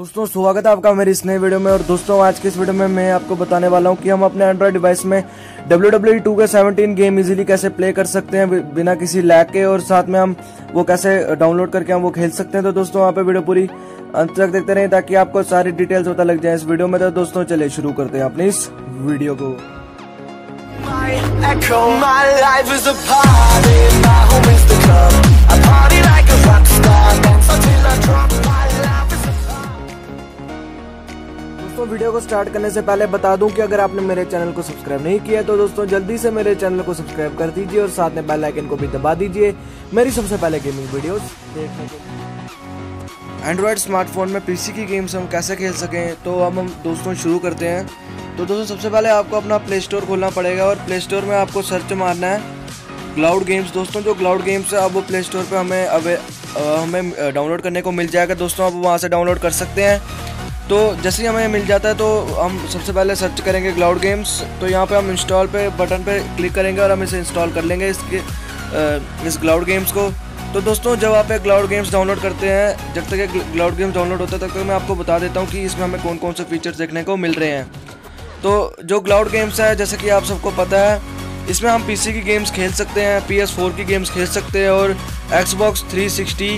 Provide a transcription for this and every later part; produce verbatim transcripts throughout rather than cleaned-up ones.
दोस्तों स्वागत है आपका मेरी इस नई वीडियो में। और दोस्तों आज की इस वीडियो में मैं आपको बताने वाला हूं कि हम अपने एंड्रॉइड डिवाइस में W W E two K seventeen game easily कैसे प्ले कर सकते हैं बिना किसी लैग के, और साथ में हम वो कैसे डाउनलोड करके हम वो खेल सकते हैं। तो दोस्तों वहाँ पे वीडियो पूरी अंत तक देखते रहें ताकि आपको सारी डिटेल्स पता लग जाए इस वीडियो में। तो दोस्तों चलिए शुरू करते हैं अपनी इस वीडियो को। दोस्तों वीडियो को स्टार्ट करने से पहले बता दूं कि अगर आपने मेरे चैनल को सब्सक्राइब नहीं किया तो दोस्तों जल्दी से मेरे चैनल को सब्सक्राइब कर दीजिए और साथ में बेल आइकन को भी दबा दीजिए मेरी सबसे पहले गेमिंग वीडियोस देखने के लिए। एंड्रॉयड स्मार्टफोन में पीसी की गेम्स हम कैसे खेल सकें तो हम हम दोस्तों शुरू करते हैं। तो दोस्तों सबसे पहले आपको अपना प्ले स्टोर खोलना पड़ेगा और प्ले स्टोर में आपको सर्च मारना है क्लाउड गेम्स। दोस्तों जो क्लाउड गेम्स है अब वो प्ले स्टोर पर हमें अब हमें डाउनलोड करने को मिल जाएगा। दोस्तों आप वहाँ से डाउनलोड कर सकते हैं। तो जैसे ही हमें मिल जाता है तो हम सबसे पहले सर्च करेंगे क्लाउड गेम्स। तो यहाँ पे हम इंस्टॉल पे बटन पे क्लिक करेंगे और हम इसे इंस्टॉल कर लेंगे इसके इस क्लाउड गेम्स को। तो दोस्तों जब आप क्लाउड गेम्स डाउनलोड करते हैं, जब तक ये क्लाउड गेम्स डाउनलोड होता है तब तक मैं आपको बता देता हूँ कि इसमें हमें कौन कौन से फीचर्स देखने को मिल रहे हैं। तो जो क्लाउड गेम्स है जैसे कि आप सबको पता है इसमें हम पीसी की गेम्स खेल सकते हैं, पी एस फोर की गेम्स खेल सकते हैं और एक्सबॉक्स थ्री सिक्सटी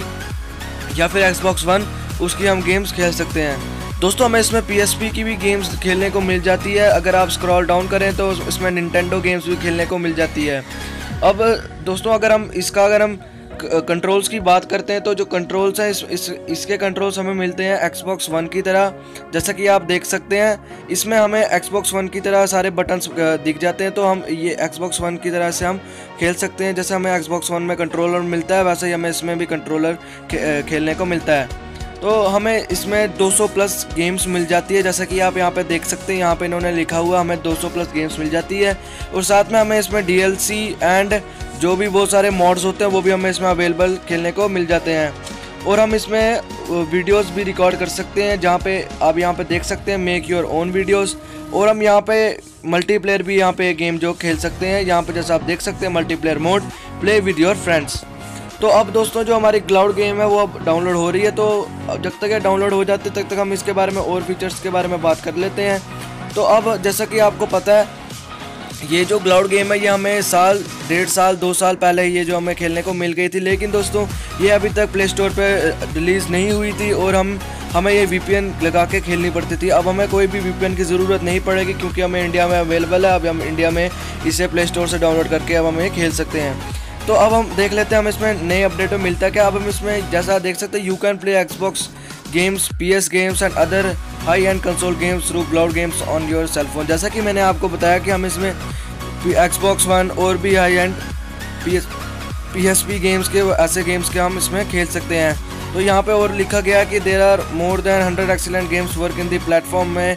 या फिर एक्सबॉक्स वन उसकी हम गेम्स खेल सकते हैं। दोस्तों हमें इसमें पी एस पी की भी गेम्स खेलने को मिल जाती है। अगर आप स्क्रॉल डाउन करें तो इसमें निंटेंडो गेम्स भी खेलने को मिल जाती है। अब दोस्तों अगर हम इसका अगर हम कंट्रोल्स की बात करते हैं तो जो कंट्रोल्स हैं इस, इस इसके कंट्रोल्स हमें मिलते हैं एक्सबॉक्स वन की तरह। जैसा कि आप देख सकते हैं इसमें हमें एक्सबॉक्स वन की तरह सारे बटन्स दिख जाते हैं। तो हम ये एक्सबॉक्स वन की तरह से हम खेल सकते हैं। जैसे हमें एक्सबॉक्स वन में कंट्रोलर मिलता है वैसे ही हमें इसमें भी कंट्रोलर खे, खेलने को मिलता है। तो हमें इसमें दो सौ प्लस गेम्स मिल जाती है। जैसा कि आप यहाँ पे देख सकते हैं यहाँ पे इन्होंने लिखा हुआ हमें दो सौ प्लस गेम्स मिल जाती है। और साथ में हमें इसमें डी एल सी एंड जो भी बहुत सारे मॉड्स होते हैं वो भी हमें इसमें अवेलेबल खेलने को मिल जाते हैं। और हम इसमें वीडियोस भी रिकॉर्ड कर सकते हैं जहाँ पे आप यहाँ पे देख सकते हैं मेक योर ओन वीडियोस। और हम यहाँ पे मल्टीप्लेयर भी यहाँ पे गेम जो खेल सकते हैं। यहाँ पे जैसे आप देख सकते हैं multiplayer mode play with your friends. तो अब दोस्तों जो हमारी क्लाउड गेम है वो अब डाउनलोड हो रही है। तो जब तक ये डाउनलोड हो जाती है तब तक हम इसके बारे में और फीचर्स के बारे में बात कर लेते हैं। तो अब जैसा कि आपको पता है ये जो क्लाउड गेम है ये हमें साल डेढ़ साल दो साल पहले ये जो हमें खेलने को मिल गई थी, लेकिन दोस्तों ये अभी तक प्ले स्टोर पर रिलीज़ नहीं हुई थी और हम हमें ये वी पी एन लगा के खेलनी पड़ती थी। अब हमें कोई भी वी पी एन की ज़रूरत नहीं पड़ेगी क्योंकि हमें इंडिया में अवेलेबल है। अब हम इंडिया में इसे प्ले स्टोर से डाउनलोड करके अब हमें खेल सकते हैं। तो अब हम देख लेते हैं हम इसमें नए अपडेट में मिलता है क्या। अब हम इसमें जैसा देख सकते हैं you can play Xbox games, P S games and other high end console games through cloud games on your cell phone. जैसा कि मैंने आपको बताया कि हम इसमें एक्सबॉक्स वन और भी high end P S P S P games के ऐसे गेम्स के हम इसमें खेल सकते हैं। तो यहाँ पे और लिखा गया कि there are more than hundred excellent games work in the platform में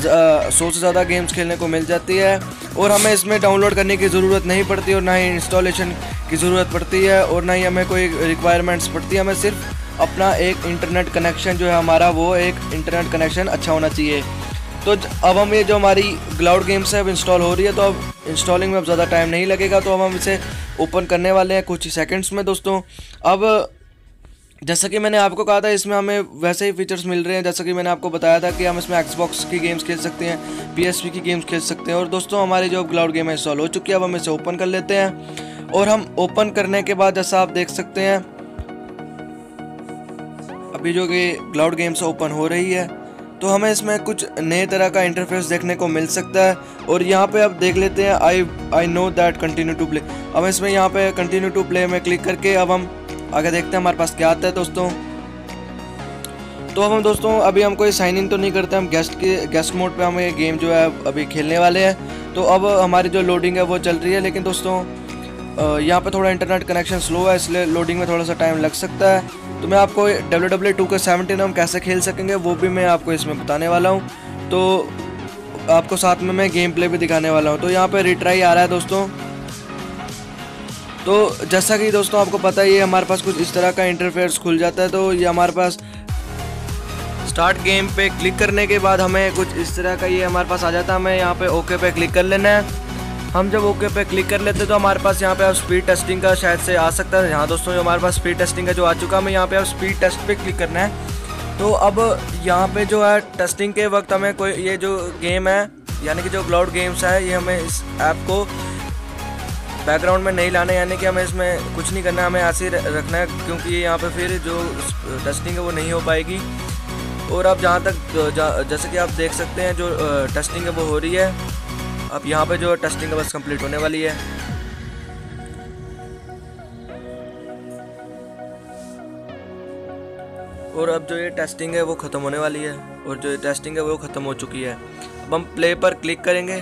सौ से ज़्यादा गेम्स खेलने को मिल जाती है। और हमें इसमें डाउनलोड करने की ज़रूरत नहीं पड़ती और ना ही इंस्टॉलेशन की ज़रूरत पड़ती है और ना ही हमें कोई रिक्वायरमेंट्स पड़ती है। हमें सिर्फ अपना एक इंटरनेट कनेक्शन जो है हमारा वो एक इंटरनेट कनेक्शन अच्छा होना चाहिए। तो अब हम ये जो हमारी क्लाउड गेम्स है अब इंस्टॉल हो रही है। तो अब इंस्टॉलिंग में अब ज़्यादा टाइम नहीं लगेगा। तो अब हम इसे ओपन करने वाले हैं कुछ ही सेकेंड्स में। दोस्तों अब जैसा कि मैंने आपको कहा था इसमें हमें वैसे ही फीचर्स मिल रहे हैं जैसा कि मैंने आपको बताया था कि हम इसमें एक्सबॉक्स की गेम्स खेल सकते हैं, पी एस पी की गेम्स खेल सकते हैं। और दोस्तों हमारी जो क्लाउड गेम है इंस्टॉल हो चुकी है। अब हम इसे ओपन कर लेते हैं और हम ओपन करने के बाद जैसा आप देख सकते हैं अभी जो कि क्लाउड गेम्स ओपन हो रही है तो हमें इसमें कुछ नए तरह का इंटरफेस देखने को मिल सकता है। और यहाँ पे अब देख लेते हैं I I know that continue to play. अब इसमें यहाँ पे कंटिन्यू टू प्ले में क्लिक करके अब हम आगे देखते हैं हमारे पास क्या आता है दोस्तों। तो अब हम दोस्तों अभी हम कोई साइन इन तो नहीं करते, हम गेस्ट के गेस्ट मोड पे हम ये गेम जो है अभी खेलने वाले हैं। तो अब हमारी जो लोडिंग है वो चल रही है, लेकिन दोस्तों यहाँ पे थोड़ा इंटरनेट कनेक्शन स्लो है इसलिए लोडिंग में थोड़ा सा टाइम लग सकता है। तो मैं आपको W W E two K seventeen हम कैसे खेल सकेंगे वो भी मैं आपको इसमें बताने वाला हूँ। तो आपको साथ में मैं गेम प्ले भी दिखाने वाला हूँ। तो यहाँ पे रिट्राई आ रहा है दोस्तों। तो जैसा कि दोस्तों आपको पता है ये हमारे पास कुछ इस तरह का इंटरफेस खुल जाता है। तो ये हमारे पास स्टार्ट गेम पे क्लिक करने के बाद हमें कुछ इस तरह का ये हमारे पास आ जाता है। हमें यहाँ पे ओके पे क्लिक कर लेना है। हम जब ओके पे क्लिक कर लेते हैं तो हमारे पास यहाँ पे अब स्पीड टेस्टिंग का शायद से आ सकता है। हाँ दोस्तों जो हमारे पास स्पीड टेस्टिंग का जो आ चुका है, हमें यहाँ पे अब स्पीड टेस्ट पे क्लिक करना है। तो अब यहाँ पे जो है टेस्टिंग के वक्त हमें कोई ये जो गेम है यानी कि जो क्लाउड गेम्स है ये हमें इस ऐप को बैकग्राउंड में नहीं लाना, यानी कि हमें इसमें कुछ नहीं करना, हमें ऐसे रखना है क्योंकि यहाँ पे फिर जो टेस्टिंग है वो नहीं हो पाएगी। और अब जहाँ तक जा, जैसे कि आप देख सकते हैं जो टेस्टिंग है वो हो रही है। अब यहाँ पे जो टेस्टिंग है बस कंप्लीट होने वाली है। और अब जो ये टेस्टिंग है वो ख़त्म होने वाली है और जो ये टेस्टिंग है वो ख़त्म हो चुकी है। अब हम प्ले पर क्लिक करेंगे।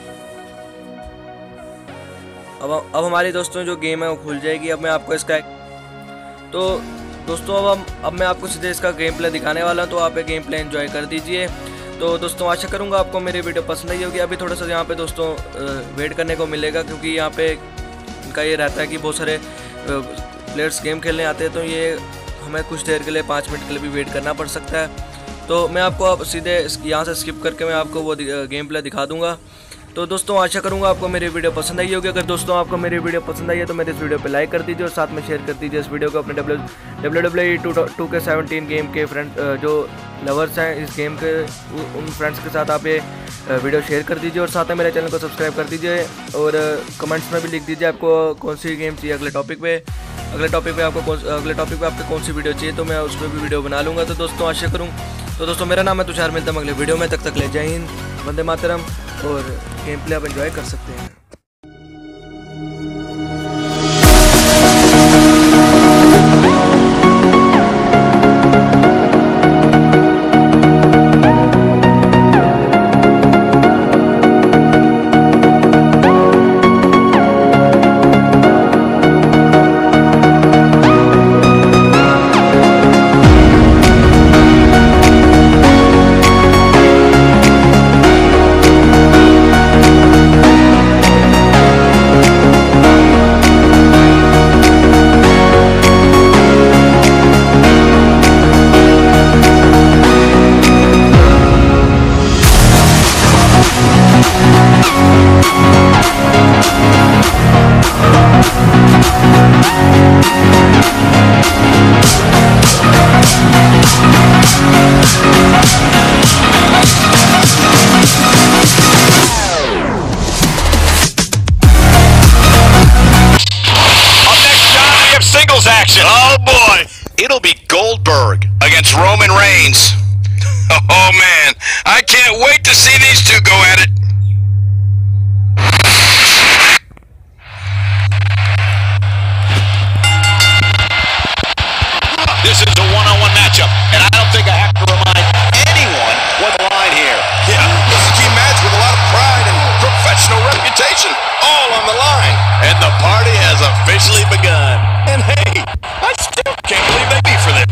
अब अब हमारी दोस्तों जो गेम है वो खुल जाएगी। अब मैं आपको इसका तो दोस्तों अब हम अब मैं आपको सीधे इसका गेम प्ले दिखाने वाला हूँ, तो आप ये गेम प्ले एंजॉय कर दीजिए। तो दोस्तों आशा करूँगा आपको मेरी वीडियो पसंद आई होगी। अभी थोड़ा सा यहाँ पे दोस्तों वेट करने को मिलेगा क्योंकि यहाँ पे इनका ये रहता है कि बहुत सारे प्लेयर्स गेम खेलने आते हैं, तो ये हमें कुछ देर के लिए पाँच मिनट के लिए भी वेट करना पड़ सकता है। तो मैं आपको अब सीधे यहाँ से स्किप करके मैं आपको वो गेम प्ले दिखा दूँगा। तो दोस्तों आशा करूँगा आपको मेरी वीडियो पसंद आई होगी। अगर दोस्तों आपको मेरी वीडियो पसंद आई है तो मेरे इस वीडियो पे लाइक कर दीजिए और साथ में शेयर कर दीजिए इस वीडियो को अपने W W W two K seventeen game के फ्रेंड जो लवर्स हैं इस गेम के, उन फ्रेंड्स के साथ आप ये वीडियो शेयर कर दीजिए और साथ में मेरे चैनल को सब्सक्राइब कर दीजिए और कमेंट्स में भी लिख दीजिए आपको कौन सी गेम चाहिए अगले टॉपिक पे अगले टॉपिक पे आपको कौन अगले टॉपिक पे आपको कौन सी वीडियो चाहिए, तो मैं उस पर भी वीडियो बना लूँगा। तो दोस्तों आशा करूँ तो दोस्तों मेरा नाम है तुषार, मिलता हूं अगले वीडियो में। तक तक ले जय हिंद, वंदे मातरम। और गेम प्ले आप एंजॉय कर सकते हैं। Action. Oh boy, it'll be Goldberg against Roman Reigns. Oh man, I can't wait to see these two go at it. This is a one-on-one matchup, and I don't think I have to remind anyone what's the line here. Yeah, this is a key match with a lot of pride and professional reputation all on the line. And the party has officially begun. And hey, I still can't believe they beat for this.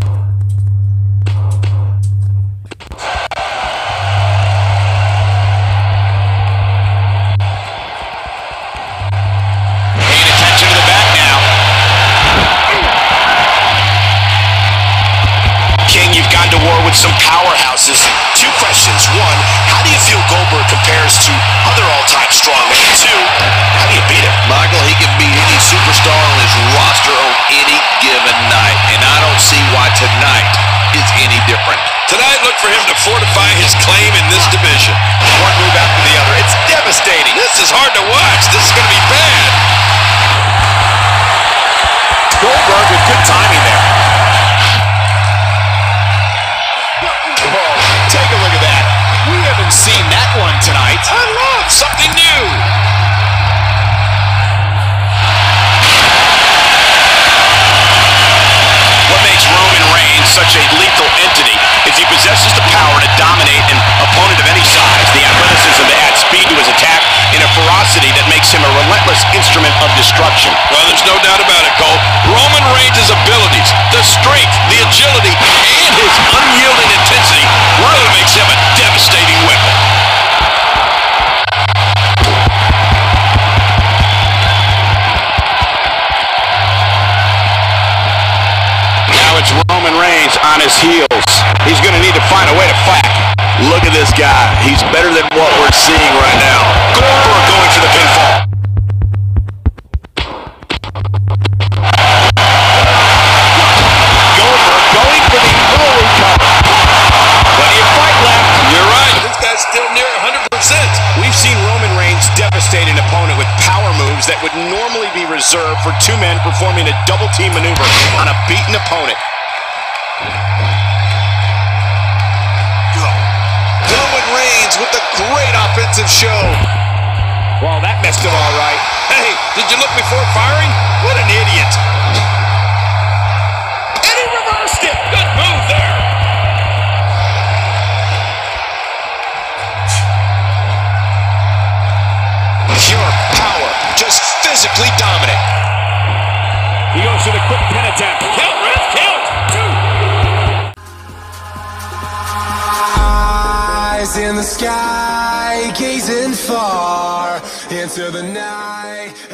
Paying attention to the back now. King, you've gone to war with some powerhouses. Two questions. One, how do you feel Goldberg compares to other all-time strongmen? Two, how do you beat him? Michael, he can beat any superstar on his roster on any given night, and I don't see why tonight is any different. Tonight, look for him to fortify his claim in this division. One move after the other. It's devastating. This is hard to watch. This is going to be bad. Goldberg with good timing there. Oh, take a look at that. We haven't seen that one tonight. I love something new. What makes Roman Reigns such a lethal entity is he possesses the power to dominate an opponent of any size, the athleticism to add speed to his attack, and a ferocity that makes him a relentless instrument of destruction. Well, there's no doubt about it, Cole. Roman Reigns' abilities, the strength, the agility, and his unyielding intensity really makes him a devastating weapon. It's Roman Reigns on his heels. He's going to need to find a way to fight. Look at this guy. He's better than what we're seeing right now. Goldberg going for the pinfall. Goldberg going for the early cover. reserved for two men performing a double-team maneuver on a beaten opponent. Roman Reigns with a great offensive show. Well, that messed him all right. Hey, did you look before firing? What an idiot. And he reversed it. Good move there. Pure power, just physically dominant. He goes for the quick pin attempt. Count, ref, count. Two. Eyes in the sky, gazing far into the night.